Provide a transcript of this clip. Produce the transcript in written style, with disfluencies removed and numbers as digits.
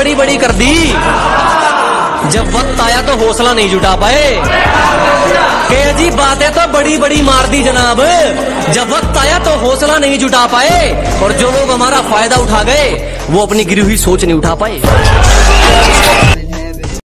बड़ी बड़ी कर दी, जब वक्त आया तो हौसला नहीं जुटा पाए। के अजीब बातें तो बड़ी बड़ी मार दी जनाब, जब वक्त आया तो हौसला नहीं जुटा पाए। और जो लोग हमारा फायदा उठा गए वो अपनी गिरी हुई सोच नहीं उठा पाए।